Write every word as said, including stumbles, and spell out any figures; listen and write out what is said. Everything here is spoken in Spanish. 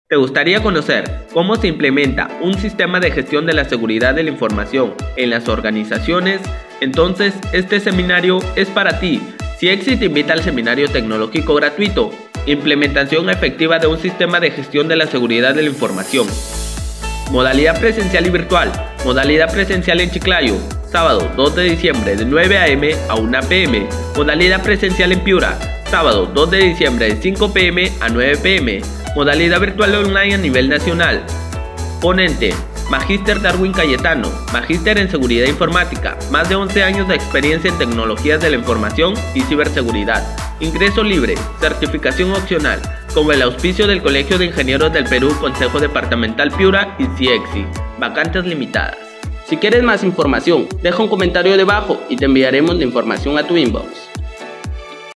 ¿Te gustaría conocer cómo se implementa un sistema de gestión de la seguridad de la información en las organizaciones? Entonces, este seminario es para ti. CIEXI te invita al seminario tecnológico gratuito, Implementación efectiva de un sistema de gestión de la seguridad de la información. Modalidad presencial y virtual. Modalidad presencial en Chiclayo, sábado dos de diciembre de nueve a eme a una pe eme. Modalidad presencial en Piura, sábado dos de diciembre de cinco pe eme a nueve pe eme. Modalidad virtual online a nivel nacional. Ponente: Magíster Darwin Cayetano, Magíster en Seguridad Informática, más de once años de experiencia en tecnologías de la información y ciberseguridad. Ingreso libre, certificación opcional, con el auspicio del Colegio de Ingenieros del Perú, Consejo Departamental Piura y CIEXI. Vacantes limitadas. Si quieres más información, deja un comentario debajo y te enviaremos la información a tu inbox.